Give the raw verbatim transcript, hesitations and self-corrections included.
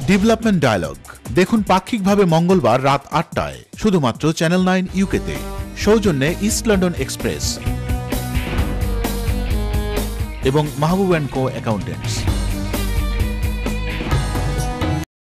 Development dialogue দেখুন পাক্ষিকভাবে মঙ্গলবার রাত আটটায় শুধুমাত্র চ্যানেল নাইন ইউকেতে। সৌজন্যে ইস্ট লন্ডন এক্সপ্রেস এবং মাহবুব অ্যান্ড কো অ্যাকাউন্টেন্টস।